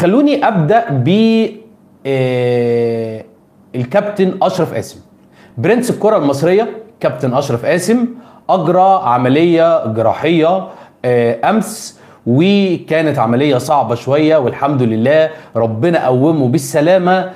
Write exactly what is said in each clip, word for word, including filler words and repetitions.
خلوني ابدا ب آه الكابتن اشرف قاسم برنس الكره المصريه. كابتن اشرف قاسم اجرى عمليه جراحيه آه امس، وكانت عمليه صعبه شويه، والحمد لله ربنا قومه بالسلامه.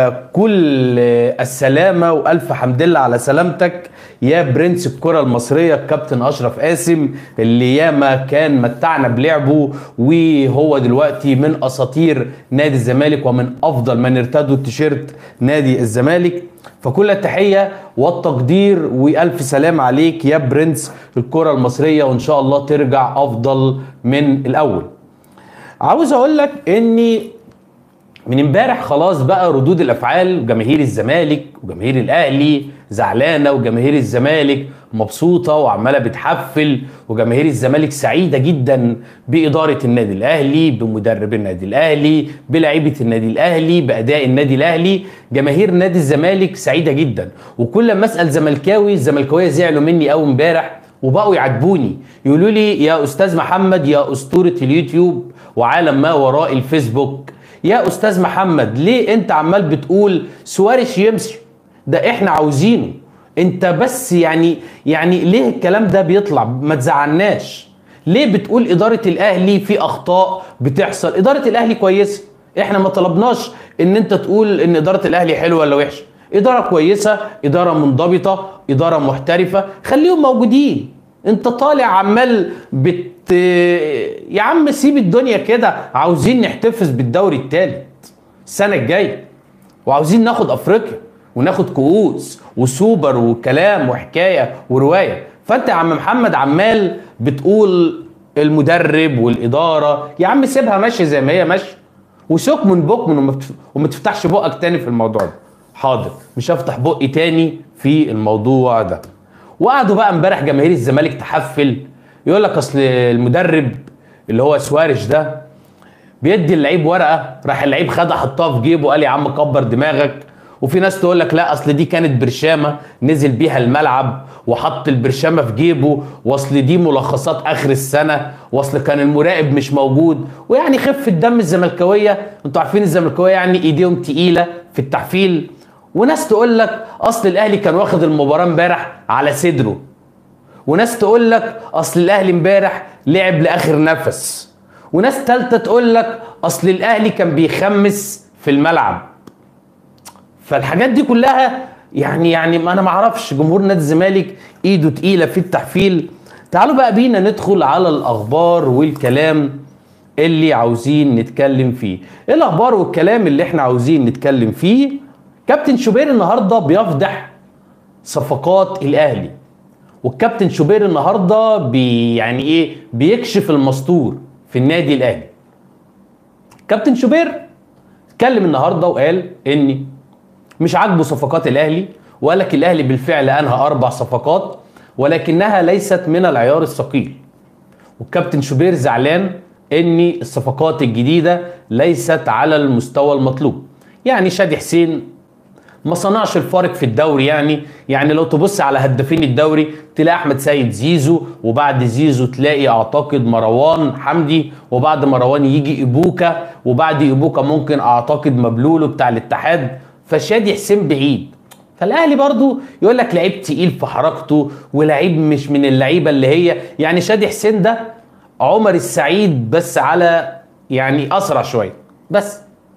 فكل السلامه والف حمد لله على سلامتك يا برنس الكره المصريه الكابتن اشرف قاسم، اللي ياما كان متعنا بلعبه، وهو دلوقتي من اساطير نادي الزمالك ومن افضل من ارتدوا التيشيرت نادي الزمالك. فكل التحيه والتقدير والف سلام عليك يا برنس الكره المصريه، وان شاء الله ترجع افضل من الاول. عاوز اقول لك اني من امبارح خلاص بقى ردود الافعال جماهير الزمالك وجماهير الاهلي زعلانه، وجماهير الزمالك مبسوطه وعماله بتحفل، وجماهير الزمالك سعيده جدا باداره النادي الاهلي، بمدرب النادي الاهلي، بلاعيبه النادي الاهلي، باداء النادي الاهلي. جماهير نادي الزمالك سعيده جدا، وكل ما اسال زملكاوي الزملكاويه زعلوا مني قوي امبارح وبقوا يعاتبوني يقولوا لي يا استاذ محمد يا اسطوره اليوتيوب وعالم ما وراء الفيسبوك، يا استاذ محمد ليه انت عمال بتقول سواريش يمشي؟ ده احنا عاوزينه، انت بس يعني يعني ليه الكلام ده بيطلع؟ ما تزعلناش. ليه بتقول اداره الاهلي في اخطاء بتحصل؟ اداره الاهلي كويسه، احنا ما طلبناش ان انت تقول ان اداره الاهلي حلوه ولا وحشه. اداره كويسه، اداره منضبطه، اداره محترفه، خليهم موجودين. انت طالع عمال بت يا عم سيب الدنيا كده، عاوزين نحتفظ بالدوري الثالث السنه الجايه، وعاوزين ناخد افريقيا وناخد كؤوس وسوبر وكلام وحكايه وروايه. فانت يا عم محمد عمال بتقول المدرب والاداره، يا عم سيبها ماشيه زي ما هي ماشيه، وسوق من بق من وما تفتحش بقك تاني في الموضوع ده. حاضر، مش هفتح بقي تاني في الموضوع ده. وقعدوا بقى امبارح جماهير الزمالك تحفل، يقول لك اصل المدرب اللي هو سواريش ده بيدي اللعيب ورقه، راح اللعيب خدها حطها في جيبه قال يا عم كبر دماغك. وفي ناس تقول لك لا اصل دي كانت برشامه نزل بيها الملعب وحط البرشامه في جيبه، واصل دي ملخصات اخر السنه، واصل كان المراقب مش موجود. ويعني خف الدم الزملكاويه، انتوا عارفين الزملكاويه يعني ايديهم تقيله في التحفيل. وناس تقول لك اصل الاهلي كان واخد المباراه امبارح على صدره، وناس تقول لك اصل الاهلي امبارح لعب لاخر نفس، وناس ثالثه تقول لك اصل الاهلي كان بيخمس في الملعب. فالحاجات دي كلها يعني يعني ما انا ما اعرفش، جمهور نادي الزمالك ايده تقيله في التحفيل. تعالوا بقى بينا ندخل على الاخبار والكلام اللي عاوزين نتكلم فيه. ايه الاخبار والكلام اللي احنا عاوزين نتكلم فيه؟ كابتن شوبير النهارده بيفضح صفقات الاهلي، والكابتن شوبير النهارده بي يعني ايه بيكشف المستور في النادي الاهلي. كابتن شوبير اتكلم النهارده وقال اني مش عاجبه صفقات الاهلي، وقال لك الاهلي بالفعل انهى اربع صفقات ولكنها ليست من العيار الثقيل. والكابتن شوبير زعلان ان الصفقات الجديده ليست على المستوى المطلوب. يعني شادي حسين ما صنعش الفارق في الدوري، يعني يعني لو تبص على هدافين الدوري تلاقي احمد سيد زيزو، وبعد زيزو تلاقي اعتقد مروان حمدي، وبعد مروان يجي ايبوكا، وبعد ايبوكا ممكن اعتقد مبلولو بتاع الاتحاد. فشادي حسين بعيد. فالاهلي برضو يقول لك لعيب تقيل في حركته، ولعيب مش من اللعيبه اللي هي يعني شادي حسين ده عمر السعيد بس على يعني اسرع شويه بس.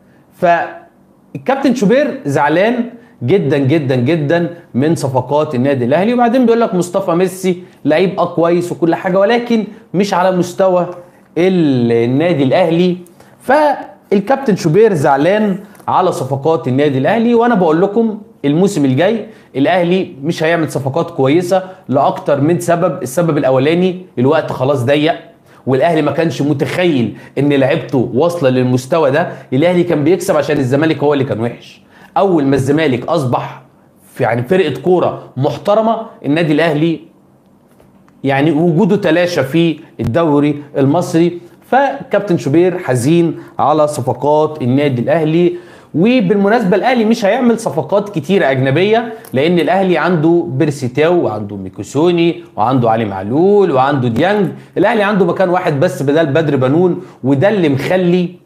فالكابتن شوبير زعلان جدا جدا جدا من صفقات النادي الاهلي. وبعدين بيقول لك مصطفى ميسي لعيب اه كويس وكل حاجه، ولكن مش على مستوى النادي الاهلي. فالكابتن شوبير زعلان على صفقات النادي الاهلي. وانا بقول لكم الموسم الجاي الاهلي مش هيعمل صفقات كويسه لاكتر من سبب. السبب الاولاني الوقت خلاص ضيق، والاهلي ما كانش متخيل ان لعيبته واصله للمستوى ده. الاهلي كان بيكسب عشان الزمالك هو اللي كان وحش. اول ما الزمالك اصبح في يعني فرقه كوره محترمه، النادي الاهلي يعني وجوده تلاشى في الدوري المصري. فكابتن شوبير حزين على صفقات النادي الاهلي. وبالمناسبه الاهلي مش هيعمل صفقات كتيره اجنبيه، لان الاهلي عنده بيرسيتاو وعنده ميكوسوني وعنده علي معلول وعنده ديانج. الاهلي عنده مكان واحد بس بدل بدر بنون، وده اللي مخلي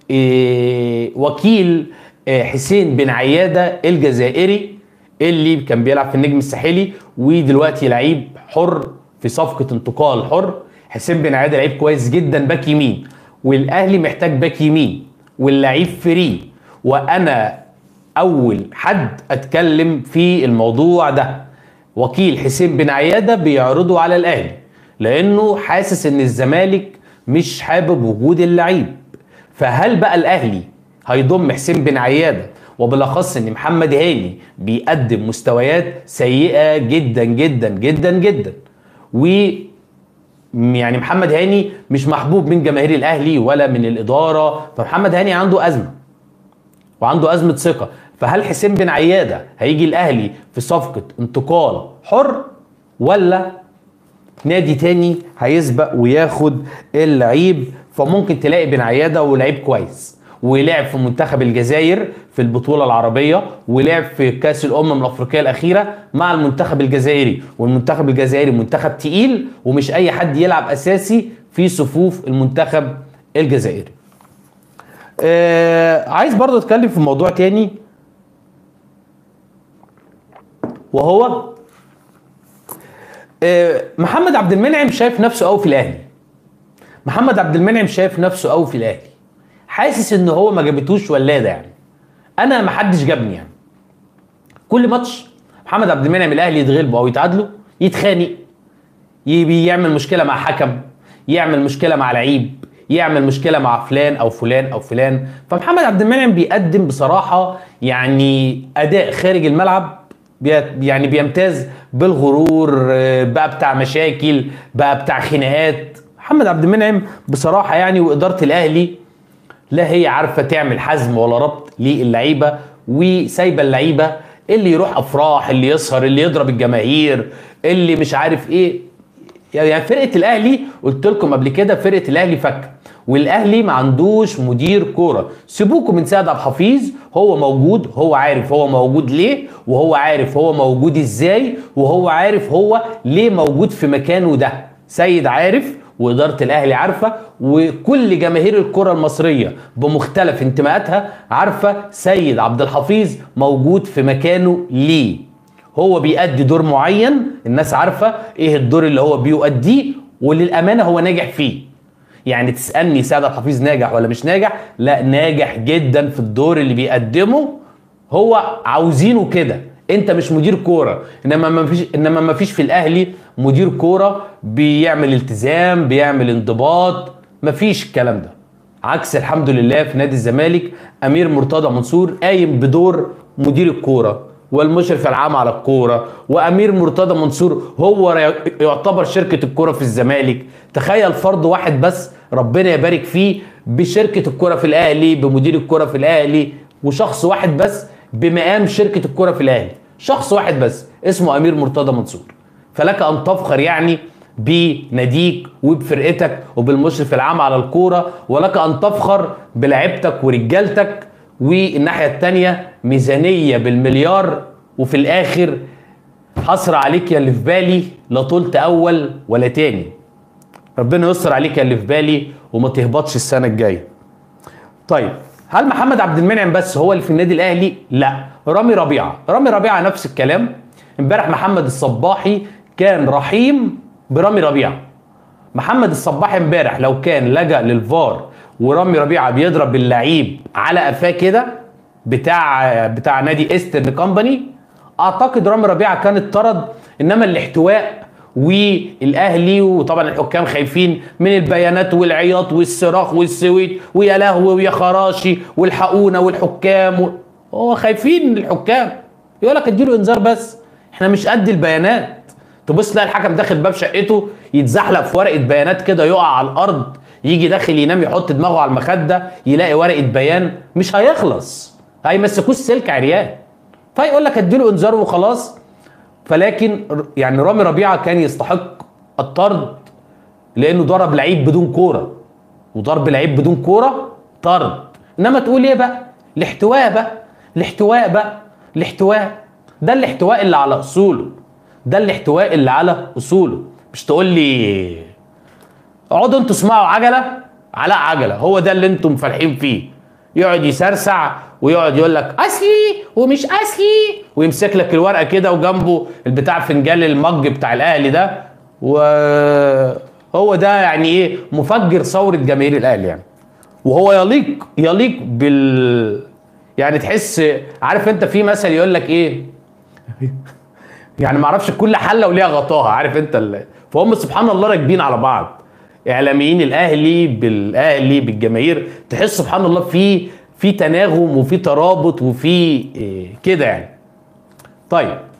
إيه وكيل إيه حسين بن عياده الجزائري اللي كان بيلعب في النجم الساحلي ودلوقتي لعيب حر في صفقه انتقال حر. حسين بن عياده لعيب كويس جدا باك يمين، والاهلي محتاج باك يمين واللعيب فري، وانا اول حد اتكلم في الموضوع ده. وكيل حسين بن عياده بيعرضه على الاهلي لانه حاسس ان الزمالك مش حابب وجود اللعيب. فهل بقى الاهلي هيضم حسين بن عياده، وبالاخص ان محمد هاني بيقدم مستويات سيئه جدا جدا جدا جدا، و يعني محمد هاني مش محبوب من جماهير الاهلي ولا من الاداره، فمحمد هاني عنده ازمه وعنده ازمه ثقه. فهل حسين بن عياده هيجي الاهلي في صفقه انتقال حر، ولا نادي تاني هيسبق وياخد اللعيب؟ فممكن تلاقي بن عياده ولعيب كويس، ولعب في منتخب الجزائر في البطوله العربيه، ولعب في كاس الامم الافريقيه الاخيره مع المنتخب الجزائري، والمنتخب الجزائري منتخب تقيل ومش اي حد يلعب اساسي في صفوف المنتخب الجزائري. آه عايز برضو اتكلم في موضوع تاني، وهو آه محمد عبد المنعم شايف نفسه قوي في الاهلي. محمد عبد المنعم شايف نفسه قوي في الاهلي، حاسس ان هو ما جابتوش ولاده. يعني انا ما حدش جابني. يعني كل ماتش محمد عبد المنعم الاهلي يتغلبوا او يتعادلوا يتخانق، يعمل مشكله مع حكم، يعمل مشكله مع لعيب، يعمل مشكله مع فلان او فلان او فلان. فمحمد عبد المنعم بيقدم بصراحه يعني اداء خارج الملعب، يعني بيمتاز بالغرور بقى، بتاع مشاكل بقى، بتاع خناقات. محمد عبد المنعم بصراحه يعني واداره الاهلي لا هي عارفه تعمل حزم ولا ربط للعيبه، وسايبه اللعيبه اللي يروح افراح، اللي يسهر، اللي يضرب الجماهير، اللي مش عارف ايه. يعني فرقه الاهلي قلت لكم قبل كده، فرقه الاهلي فكه، والاهلي ما عندوش مدير كوره. سيبوكم من سيد عبد الحفيظ، هو موجود، هو عارف هو موجود ليه، وهو عارف هو موجود ازاي، وهو عارف هو ليه موجود في مكانه ده. سيد عارف، وإدارة الأهلي عارفة، وكل جماهير الكرة المصرية بمختلف انتماءاتها عارفة سيد عبد الحفيظ موجود في مكانه ليه. هو بيأدي دور معين، الناس عارفة ايه الدور اللي هو بيؤديه، وللأمانة هو ناجح فيه. يعني تسألني سيد عبد الحفيظ ناجح ولا مش ناجح؟ لا، ناجح جدا في الدور اللي بيقدمه. هو عاوزينه كده. انت مش مدير كوره، انما ما فيش انما ما فيش في الاهلي مدير كوره بيعمل التزام، بيعمل انضباط، ما فيش الكلام ده. عكس الحمد لله في نادي الزمالك امير مرتضى منصور قايم بدور مدير الكوره والمشرف العام على الكوره، وامير مرتضى منصور هو يعتبر شركه الكوره في الزمالك. تخيل فرد واحد بس ربنا يبارك فيه بشركه الكوره في الاهلي، بمدير الكوره في الاهلي، وشخص واحد بس بمقام شركه الكوره في الاهلي، شخص واحد بس اسمه امير مرتضى منصور. فلك ان تفخر يعني بناديك وبفرقتك وبالمشرف العام على الكوره، ولك ان تفخر بلعبتك ورجالتك. والناحيه الثانيه ميزانيه بالمليار، وفي الاخر حصر عليك يا اللي في بالي، لا طولت اول ولا تاني. ربنا يستر عليك يا اللي في بالي وما تهبطش السنه الجايه. طيب، هل محمد عبد المنعم بس هو اللي في النادي الاهلي؟ لا، رامي ربيعه، رامي ربيعه نفس الكلام. امبارح محمد الصباحي كان رحيم برامي ربيعه. محمد الصباحي امبارح لو كان لجأ للفار ورامي ربيعه بيضرب اللعيب على قفاه كده بتاع بتاع نادي ايسترن كومباني، اعتقد رامي ربيعه كان اتطرد. انما الاحتواء والاهلي وطبعا الحكام خايفين من البيانات والعياط والصراخ والسويت ويا لهوي ويا خراشي والحقونا والحكام و... هو خايفين من الحكام، يقول لك اديله انذار بس، احنا مش قد البيانات. تبص تلاقي الحكم داخل باب شقته يتزحلق في ورقه بيانات كده، يقع على الارض، يجي داخل ينام يحط دماغه على المخده يلاقي ورقه بيان، مش هيخلص، هيمسكوه السلك عريان، فيقول لك اديله انذار وخلاص. فلكن يعني رامي ربيعه كان يستحق الطرد لانه ضرب لعيب بدون كوره، وضرب لعيب بدون كوره طرد. انما تقول ايه بقى؟ الاحتواء بقى، الاحتواء بقى، الاحتواء ده الاحتواء اللي على اصوله، ده الاحتواء اللي على اصوله. مش تقول لي اقعدوا انتوا اسمعوا عجله علاء عجله، هو ده اللي انتم فالحين فيه. يقعد يسرسع ويقعد يقول لك اصلي ومش اصلي، ويمسك لك الورقه كده وجنبه البتاع فنجان المج بتاع الاهلي ده، وهو ده يعني ايه مفجر ثوره جماهير الاهلي يعني. وهو يليق يليق بال يعني تحس عارف انت في مثل يقول لك ايه يعني ما اعرفش كل حله وليها غطاها، عارف انت ال... فهم سبحان الله راكبين على بعض، اعلاميين الاهلي بالاهلي بالجماهير، تحس سبحان الله في في تناغم وفي ترابط وفي إيه كده يعني. طيب